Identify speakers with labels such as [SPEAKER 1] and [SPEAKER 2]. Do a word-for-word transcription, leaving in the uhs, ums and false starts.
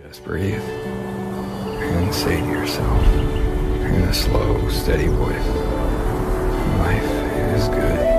[SPEAKER 1] Just breathe and say to yourself in a slow, steady voice, life is good.